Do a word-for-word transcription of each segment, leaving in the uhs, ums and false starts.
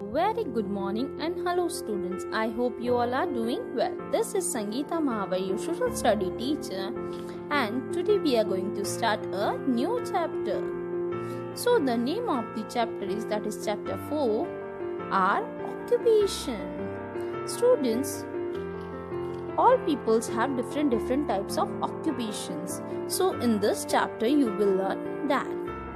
Very good morning and hello students. I hope you all are doing well. This is Sangeeta Mahavar, your social study teacher, and today we are going to start a new chapter. So the name of the chapter is that is chapter four, our occupation. Students, all peoples have different different types of occupations. So in this chapter you will learn that.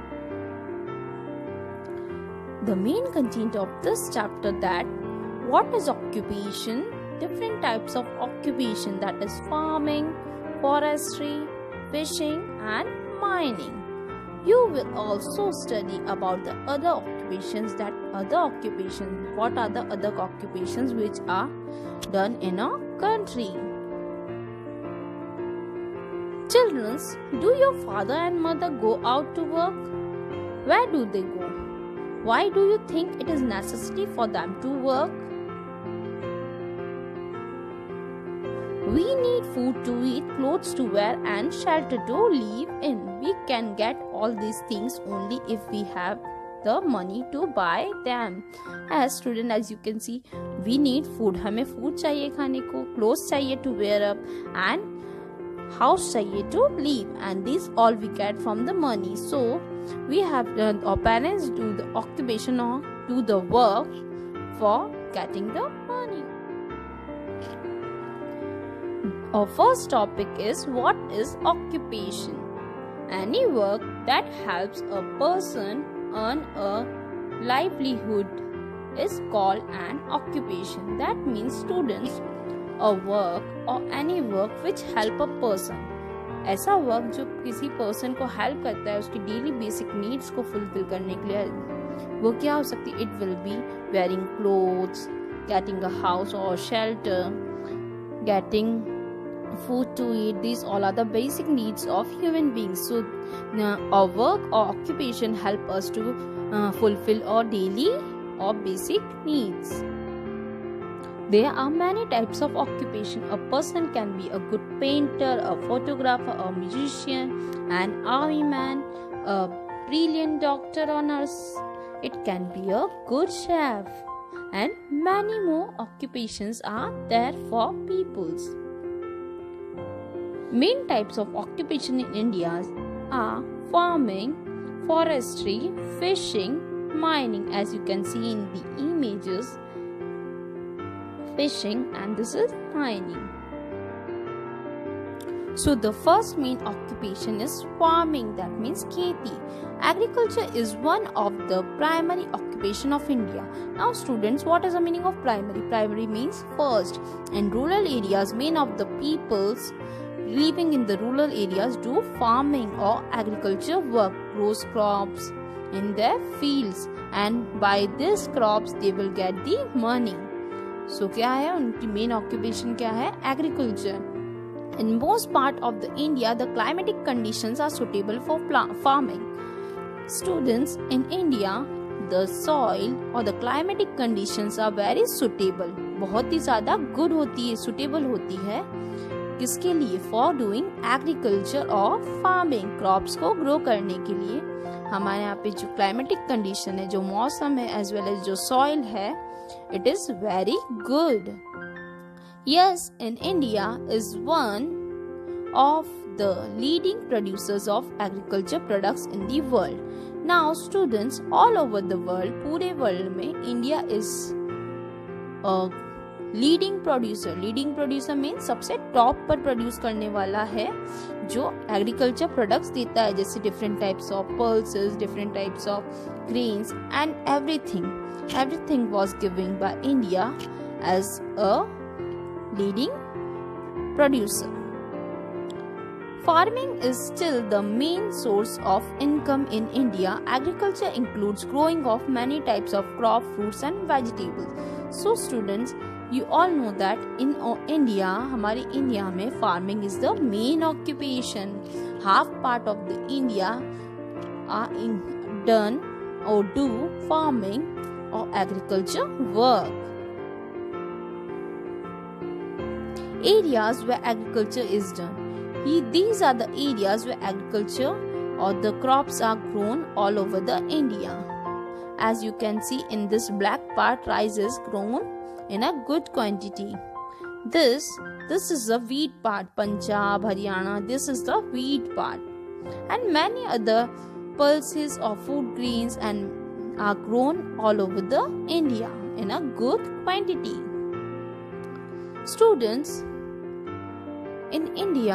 The main content of this chapter that what is occupation, different types of occupation, that is farming, forestry, fishing and mining. You will also study about the other occupations, that other occupations, what are the other occupations which are done in a country. Children, do your father and mother go out to work? Where do they go? Why do you think it is necessary for them to work? We need food to eat, clothes to wear and shelter to live in. We can get all these things only if we have the money to buy them. As student, as you can see, we need food. हमें food चाहिए खाने को, clothes चाहिए to wear up and house चाहिए to live, and these all we get from the money. So we have uh, our parents do the occupation or do the work for getting the money. Our first topic is what is occupation. Any work that helps a person earn a livelihood is called an occupation. That means students, a work or any work which help a person. ऐसा work जो किसी person को help करता है उसकी daily basic needs को fulfil करने के लिए, वो क्या हो सकती है? It will be wearing clothes, getting a house और shelter, getting food to eat. These all are the basic needs of human beings. So uh, our work or occupation help us to uh, fulfill our daily or basic needs. There are many types of occupation. A person can be a good painter, a photographer, a musician, an army man, a brilliant doctor or nurse. It can be a good chef, and many more occupations are there for peoples. Main types of occupation in India are farming, forestry, fishing, mining. As you can see in the images, fishing and this is mining. So the first main occupation is farming, that means kheti. Agriculture is one of the primary occupation of India. Now students, what is the meaning of primary? Primary means first. In rural areas, many of the peoples living in the rural areas do farming or agriculture work, grows crops in their fields, and by these crops they will get the money. So क्या है उनकी main occupation क्या है? Agriculture. In most part of the India, the climatic conditions are suitable for farming. Students, in India, the soil or the climatic conditions are very suitable. बहुत ही ज़्यादा good होती है, suitable होती है. किसके लिए? फॉर डूइंग एग्रीकल्चर और farming, crops को ग्रो करने के लिए. हमारे यहाँ पे जो क्लाइमेटिक कंडीशन है, जो मौसम है, एज वेल एज जो सॉइल है, it is very good. Yes, in India is one of the leading producers of agriculture products in the world. Now students, all over the world, पूरे world में India is leading producer. Leading producer mean सबसे top पर produce करने वाला है जो agriculture products देता है, जैसे different types of pulses, different types of grains and everything. Everything was given by India as a leading producer. Farming is still the main source of income in India. Agriculture includes growing of many types of crop, fruits and vegetables. So students, you all know that in India, हमारे India में farming is the main occupation. Half part of the India are in, done or do farming or agriculture work. Areas where agriculture is done. These are the areas where agriculture or the crops are grown all over the India. As you can see in this black part, rice is grown in a good quantity. This this is the wheat part. Punjab, Haryana, this is the wheat part. And many other pulses of food grains and are grown all over the India in a good quantity. Students, in India,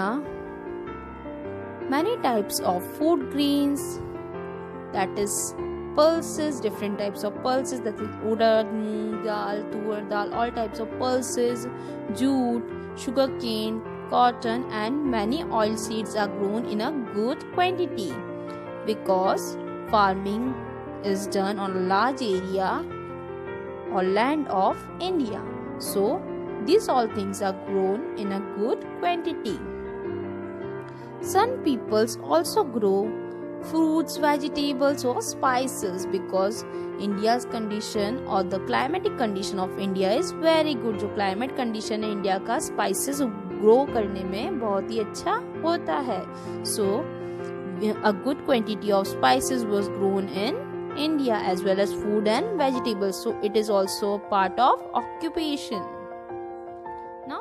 many types of food grains, that is pulses, different types of pulses, that is urad, moong dal, tur dal, all types of pulses, jute, sugarcane, cotton, and many oil seeds are grown in a good quantity because farming is done on a large area or land of India. So these all things are grown in a good quantity. Some peoples also grow fruits, vegetables or spices because India's condition or the climatic condition of India is very good. जो climate condition है India का spices grow करने में बहुत ही अच्छा होता है. So a good quantity of spices was grown in India as well as food and vegetables. So it is also part of occupation. Now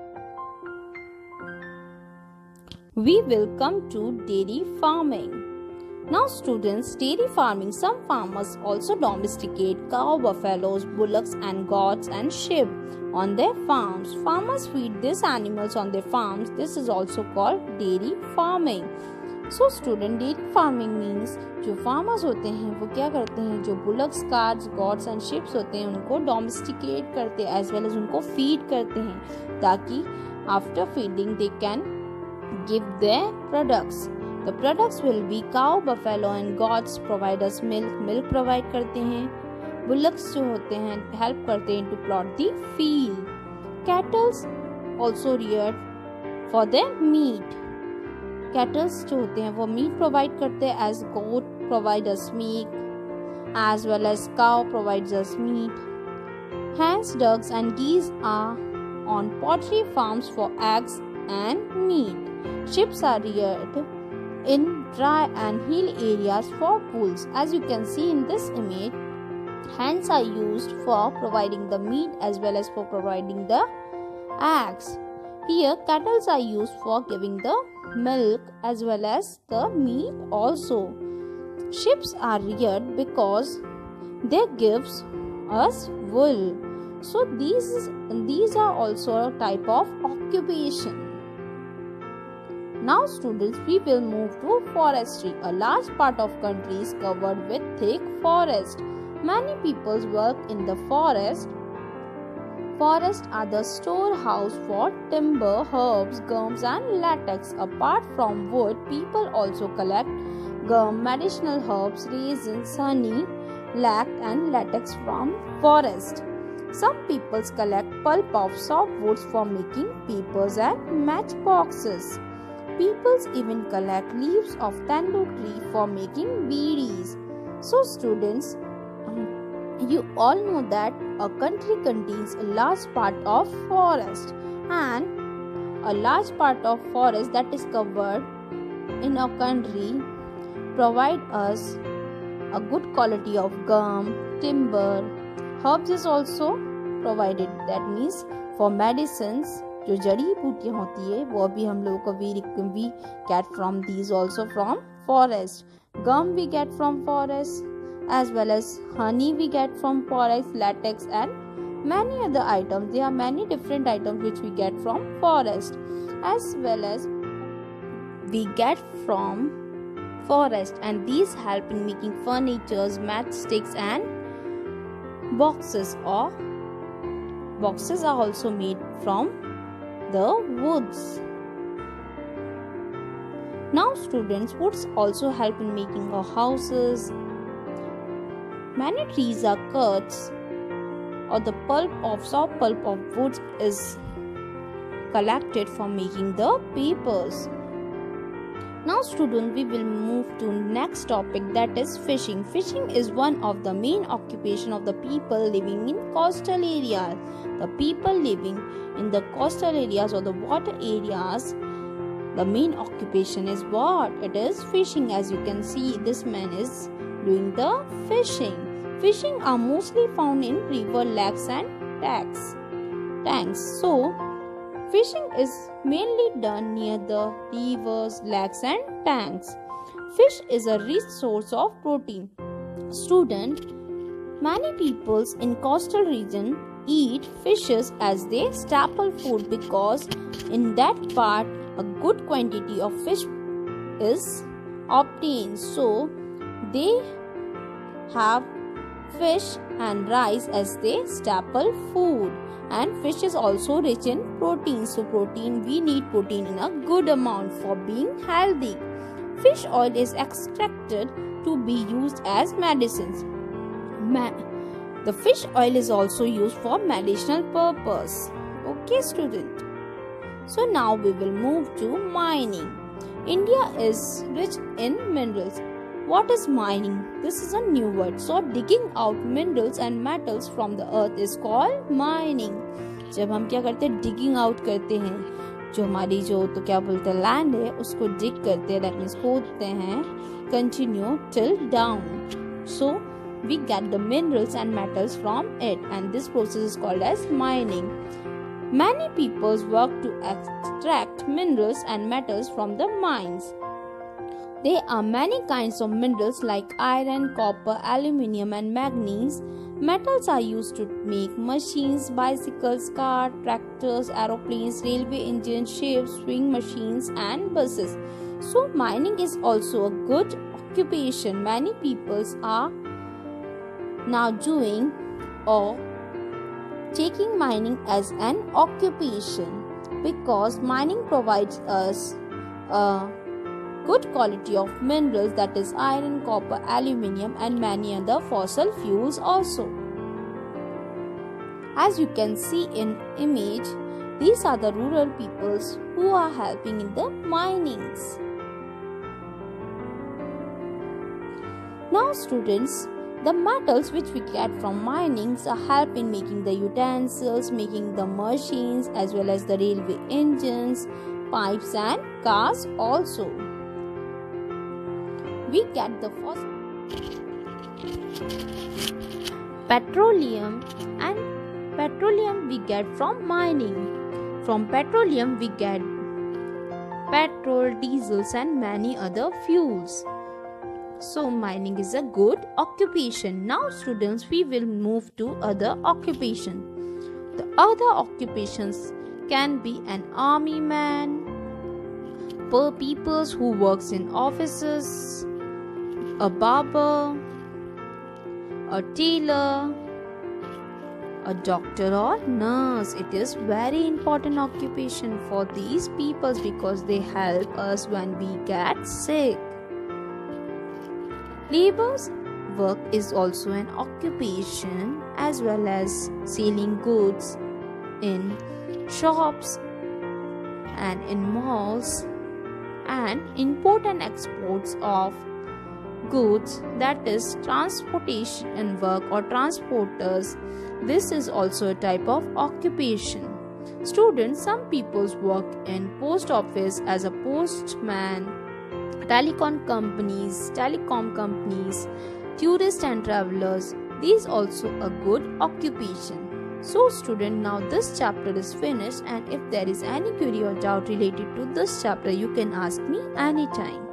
we will come to dairy farming. Now students, dairy farming, some farmers also domesticate cow, buffaloes, bullocks and goats and sheep on their farms. Farmers feed these animals on their farms. This is also called dairy farming. So student, dairy farming means जो farmers होते हैं वो क्या करते हैं, जो bullocks, calves, goats and sheep होते हैं उनको domesticate करते हैं as well as उनको feed करते हैं ताकि after feeding they can give their products. The products will be cow, buffalo and goats provide us milk. Milk provide करते हैं. Bullocks जो होते हैं help करते हैं to plot the field. Cattle also reared for their meat. Cattle जो होते हैं वो meat provide करते हैं as goat provide us meat as well as cow provides us meat. Hens, ducks and geese are on poultry farms for eggs and meat. Sheep are reared in dry and hill areas for wool. As you can see in this image, hens are used for providing the meat as well as for providing the eggs. Here cattle are used for giving the milk as well as the meat also. Sheep are reared because they gives us wool. So these these are also a type of occupation. Now students, we will move to forestry. A large part of country is covered with thick forest. Many people work in the forest. Forests are the storehouse for timber, herbs, gums and latex. Apart from wood, people also collect gum, medicinal herbs, raisins, honey, lac and latex from forest. Some people collect pulp of softwoods for making papers and matchboxes. People even collect leaves of tendu tree for making beedis. So students, you all know that a country contains a large part of forest, and a large part of forest that is covered in our country provide us a good quality of gum, timber, herbs is also provided. That means for medicines, जो जड़ी बूटियाँ होती है वो भी हम लोगों को we we get from these also from forest. Gum we get from forest as well as honey we get from forest, latex and many other items. There are many different items which we get from forest as well as we get from forest, and these help in making furnitures, matchsticks and boxes. Or boxes are also made from the woods. Now students, woods also help in making our houses. Many trees are cut or the pulp of soft pulp of woods is collected for making the papers. Now students, we will move to next topic, that is fishing. Fishing is one of the main occupation of the people living in coastal areas. The people living in the coastal areas or the water areas, the main occupation is what? It is fishing. As you can see, this man is doing the fishing. Fishing are mostly found in river, lakes and tanks. Tanks. So, fishing is mainly done near the rivers, lakes and tanks. Fish is a rich source of protein. Student, many peoples in coastal region eat fishes as their staple food because in that part a good quantity of fish is obtained. So they have fish and rice as their staple food. And fish is also rich in protein. So protein, we need protein in a good amount for being healthy. Fish oil is extracted to be used as medicines. Ma- the fish oil is also used for medicinal purpose. Okay, student. So now we will move to mining. India is rich in minerals. What is mining? This is a new word. So digging out minerals and metals from the earth is called mining. जब हम क्या करते हैं, digging out करते हैं, जो हमारी जो तो क्या बोलते हैं लैंड है उसको dig करते हैं, that means खोदते हैं, continue till down. So we get the minerals and metals from it, and this process is called as mining. Many people work to extract minerals and metals from the mines. There are many kinds of minerals like iron, copper, aluminium and manganese. Metals are used to make machines, bicycles, cars, tractors, aeroplanes, railway engines, ships, sewing machines and buses. So mining is also a good occupation. Many people are now doing or taking mining as an occupation because mining provides us a good quality of minerals, that is iron, copper, aluminium and many other fossil fuels also. As you can see in image, these are the rural peoples who are helping in the minings. Now students, the metals which we get from minings are help in making the utensils, making the machines as well as the railway engines, pipes and cars also. We get the first petroleum, and petroleum we get from mining. From petroleum we get petrol, diesels and many other fuels. So mining is a good occupation. Now students, we will move to other occupation. The other occupations can be an army man, poor people who works in offices, a barber, a tailor, a doctor or nurse. It is very important occupation for these people because they help us when we get sick. Labor's work is also an occupation as well as selling goods in shops and in malls, and import and exports of goods, that is transportation work or transporters. This is also a type of occupation. Students, some people work in post office as a postman, telecom companies, telecom companies, tourists and travelers. These also a good occupation. So student, now this chapter is finished, and if there is any query or doubt related to this chapter, you can ask me anytime.